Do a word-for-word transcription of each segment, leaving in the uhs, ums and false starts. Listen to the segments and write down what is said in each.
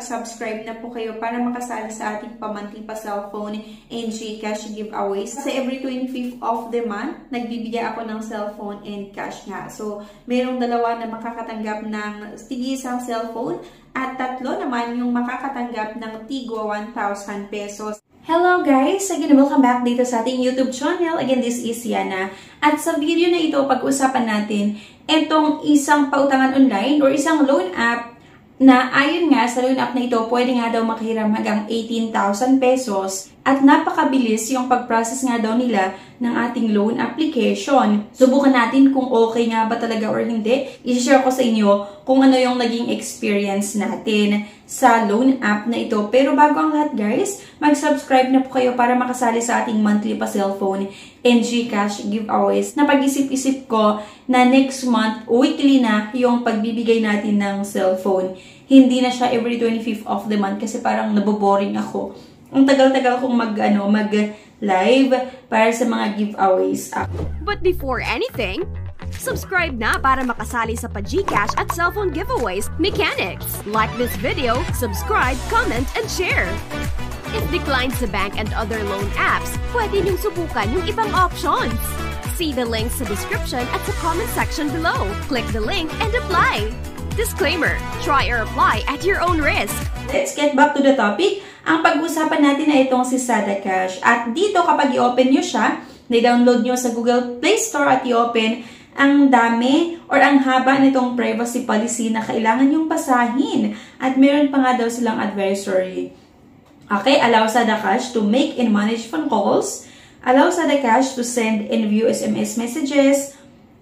mag-subscribe na po kayo para makasali sa ating pa-monthly pa cellphone and GCash giveaways. Sa every twenty-fifth of the month, nagbibigay ako ng cellphone and cash nga. So, merong dalawa na makakatanggap ng tig-isang cellphone at tatlo naman yung makakatanggap ng tigwa one thousand pesos. Hello guys! Again, welcome back dito sa ating YouTube channel. Again, this is Yana. At sa video na ito, pag-usapan natin itong isang pautangan online or isang loan app na ayon nga sa loan app na ito, pwede nga daw makahiram hanggang eighteen thousand pesos at napakabilis yung pag-process nga daw nila ng ating loan application. Subukan natin kung okay nga ba talaga or hindi. I-share ko sa inyo kung ano yung naging experience natin sa loan app na ito. Pero bago ang lahat guys, mag-subscribe na po kayo para makasali sa ating monthly pa cellphone and GCash giveaways. Napag-isip-isip ko na next month, weekly na yung pagbibigay natin ng cellphone. Hindi na siya every twenty-fifth of the month kasi parang naboboring ako. Ang tagal-tagal kong mag, ano, mag-live para sa mga giveaways. But before anything, subscribe na para makasali sa pa-GCash at cellphone giveaways mechanics. Like this video, subscribe, comment, and share. If declined sa bank and other loan apps, pwede niyong subukan yung ibang options. See the links sa description at sa comment section below. Click the link and apply. Disclaimer, try or apply at your own risk. Let's get back to the topic. Ang pag-usapan natin ay itong si Sadacash. At dito kapag i-open nyo siya, na-download nyo sa Google Play Store at i-open, ang dami or ang haba nitong privacy policy na kailangan nyong basahin. At meron pa nga daw silang advisory. Okay, allow Sadacash to make and manage phone calls. Allow Sadacash to send and view S M S messages.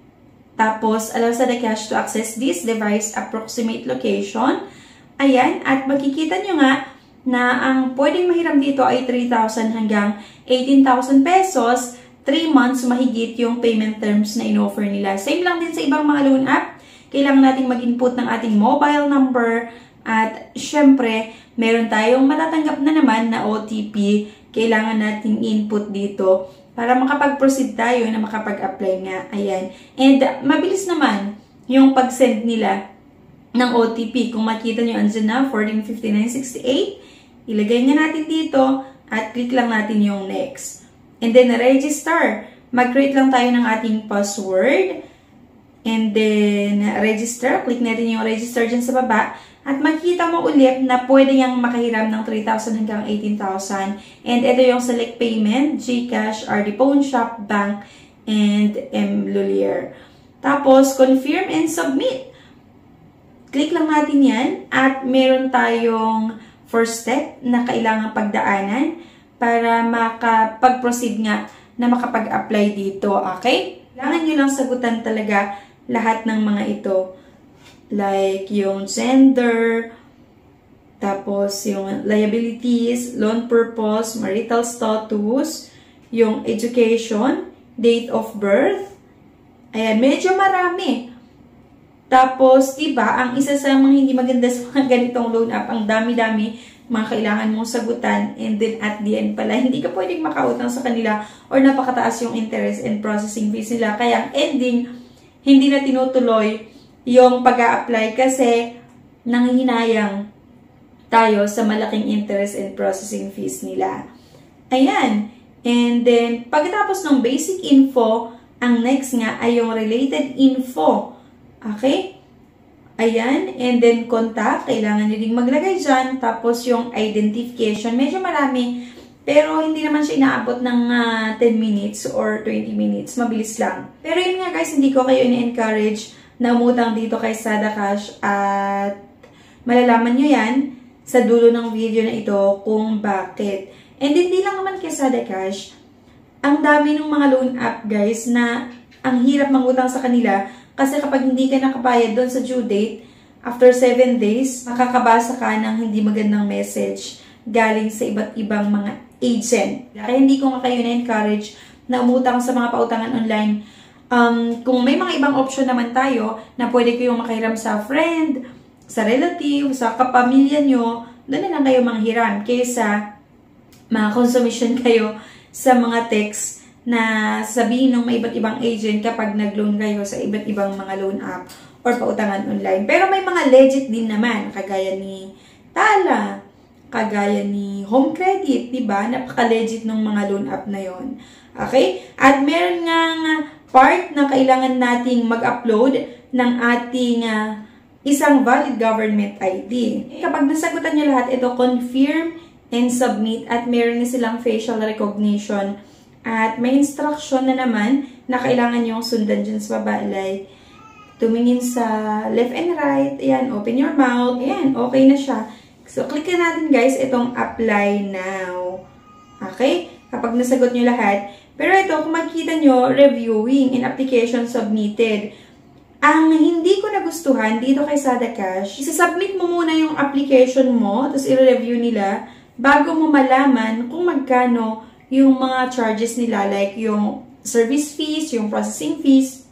Tapos, allow Sadacash to access this device approximate location. Ayan, at makikita nyo nga na ang pwedeng mahiram dito ay three thousand hanggang eighteen thousand pesos. three months mahigit yung payment terms na in-offer nila. Same lang din sa ibang mga loan app. Kailangan nating mag-input ng ating mobile number. At syempre, meron tayong matatanggap na naman na O T P. Kailangan nating input dito para makapag-proceed tayo na makapag-apply nga. Ayan. And mabilis naman yung pag-send nila ng O T P. Kung makita nyo, andyan na, fourteen fifty-nine sixty-eight. Ilagay nga natin dito at click lang natin yung next. And then, register. Mag-create lang tayo ng ating password. And then, register. Click natin yung register dyan sa baba. At makikita mo ulit na pwede niyang makahiram ng three thousand hanggang eighteen thousand. And ito yung select payment, GCash, R D Pawn Shop, Bank, and M. Lulier. Tapos, confirm and submit. Click lang natin yan. At meron tayong first step na kailangang pagdaanan para makapag-proceed nga na makapag-apply dito. Okay? Kailangan nyo lang sagutan talaga lahat ng mga ito. Like yung gender, tapos yung liabilities, loan purpose, marital status, yung education, date of birth. Ayan, medyo marami. Tapos, diba, ang isa sa mga hindi maganda sa mga ganitong loan app, ang dami-dami mga kailangan mong sagutan, and then at the end pala, hindi ka pwedeng makautang sa kanila or napakataas yung interest and processing fees nila. Kaya ang ending, hindi na tinutuloy yung pag-a-apply kasi nanghihinayang tayo sa malaking interest and processing fees nila. Ayan. And then, pagkatapos ng basic info, ang next nga ay yung related info. Okay? Ayan. And then, contact. Kailangan nyo ding maglagay dyan. Tapos, yung identification. Medyo marami. Pero, hindi naman siya inaabot ng uh, ten minutes or twenty minutes. Mabilis lang. Pero yun nga guys, hindi ko kayo in-encourage na umutang dito kay Sadacash. At malalaman nyo yan sa dulo ng video na ito kung bakit. And hindi lang naman kay Sadacash. Ang dami ng mga loan app guys na ang hirap mangutang sa kanila. Kasi kapag hindi ka nakapayad doon sa due date, after seven days, makakabasa ka ng hindi magandang message galing sa iba't ibang mga agent. Kaya hindi ko nga kayo na-encourage na umutang sa mga pautangan online. Um, kung may mga ibang option naman tayo na pwede kayong makahiram sa friend, sa relative, sa kapamilya nyo, doon na lang kayo manghiram kaysa mga consumption kayo sa mga text na sabihin ng may iba't ibang agent kapag nag-loan kayo sa iba't ibang mga loan app or pautangan online. Pero may mga legit din naman, kagaya ni Tala, kagaya ni Home Credit, di ba? Napaka-legit ng mga loan app na yon. Okay? At meron nga part na kailangan nating mag-upload ng ating uh, isang valid government I D. Kapag nasagutan nyo lahat, ito confirm and submit at meron na silang facial recognition. At may instruction na naman na kailangan nyo sundan dyan sa baba. Like, tumingin sa left and right. Ayan, open your mouth. Ayan, okay na siya. So, click na natin guys itong apply now. Okay? Kapag nasagot nyo lahat. Pero ito, kung makikita nyo, reviewing and application submitted. Ang hindi ko nagustuhan dito kay SadaCash, isasubmit mo muna yung application mo, tapos i-review nila, bago mo malaman kung magkano yung mga charges nila, like yung service fees, yung processing fees.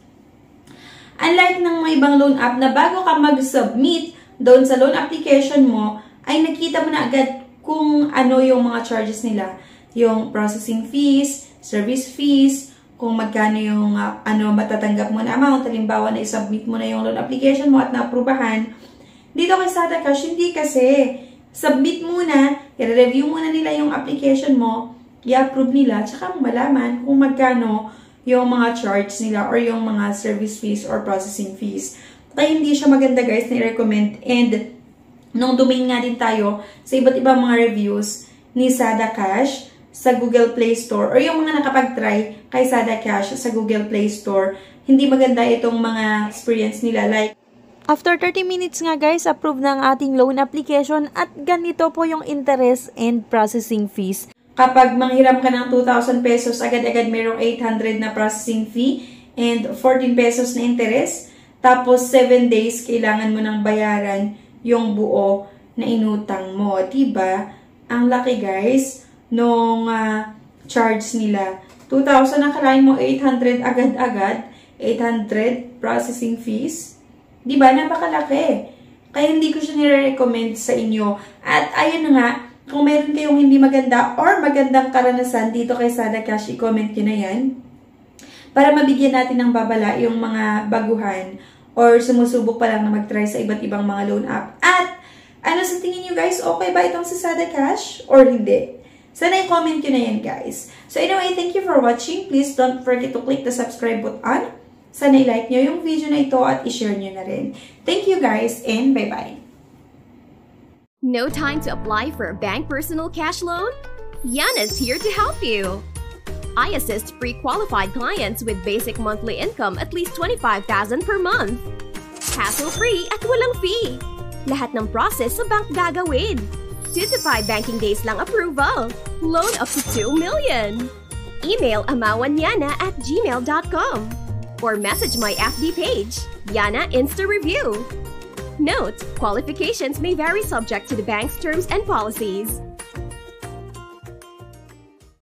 Unlike ng mga ibang loan app na bago ka mag-submit doon sa loan application mo, ay nakita mo na agad kung ano yung mga charges nila. Yung processing fees, service fees, kung magkano yung uh, ano matatanggap mo na amount, halimbawa na i-submit mo na yung loan application mo at na-aprubahan. Dito kay SadaCash, hindi kasi. Submit muna, i-review muna nila yung application mo, i-approve nila, tsaka mo malaman kung magkano yung mga charge nila or yung mga service fees or processing fees. Kaya hindi siya maganda guys na i-recommend. And nung domain nga din tayo sa iba't ibang mga reviews ni SadaCash sa Google Play Store or yung mga nakapag-try kay SadaCash sa Google Play Store, hindi maganda itong mga experience nila. Like, after thirty minutes nga guys, approve na ang ating loan application at ganito po yung interest and processing fees. Kapag manghiram ka ng two thousand pesos, agad-agad mayroong eight hundred na processing fee and fourteen pesos na interest. Tapos seven days, kailangan mo nang bayaran yung buo na inutang mo. Diba? Ang laki guys nung uh, charge nila. two thousand ang kalahin mo, eight hundred agad-agad. eight hundred processing fees. Diba? Napakalaki. Kaya hindi ko siya nire-recommend sa inyo. At ayun nga, kung meron kayong hindi maganda or magandang karanasan dito kay SadaCash, i-comment nyo na yan. Para mabigyan natin ng babala yung mga baguhan or sumusubok pa lang na mag-try sa iba't ibang mga loan app. At ano sa tingin nyo guys? Okay ba itong si SadaCash or hindi? Sana i-comment nyo na yan guys. So anyway, thank you for watching. Please don't forget to click the subscribe button. Sana i-like nyo yung video na ito at i-share nyo na rin. Thank you guys and bye-bye. No time to apply for a bank personal cash loan? Yana's here to help you. I assist pre-qualified clients with basic monthly income at least twenty-five thousand per month. Hassle-free at walang fee. Lahat ng process sa bank gagawin. two to five banking days lang approval. Loan up to two million. Email amawanyana at gmail dot com or message my F B page, Yana Insta Review. Note, qualifications may vary subject to the bank's terms and policies.